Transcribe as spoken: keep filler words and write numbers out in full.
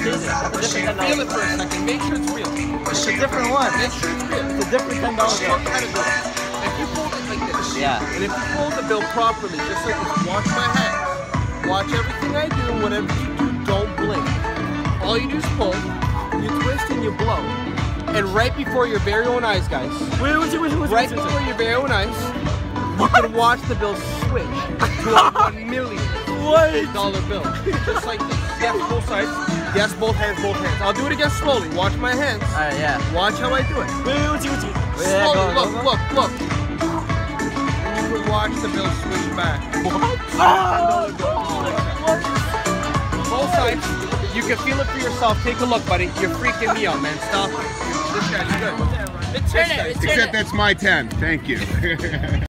It's a different Feel it for a second. Make sure it's real. It's a different one. Make sure it's real. It's a different ten dollar Show bill. me how to do it. If you fold it like this, Yeah. and if you fold the bill properly, just like this, watch my hands. Watch everything I do. Whatever you do, don't blink. All you do is pull, you twist, and you blow. And right before your very own eyes, guys. Wait, wait, wait, wait, Right before your very own eyes, you can watch the bill switch to a one million dollar bill. Just like this. Yes, both sides. Yes, both hands, both hands. I'll do it again slowly. Watch my hands. Alright, yeah. Watch how I do it. Wait, wait, wait, wait, wait. Yeah, Slowly, go, look, go, go. look, look. And you can watch the bill switch back. What? Oh, both sides. You can feel it for yourself. Take a look, buddy. You're freaking me out, man. Stop. This guy's good. Except that's my ten. Thank you.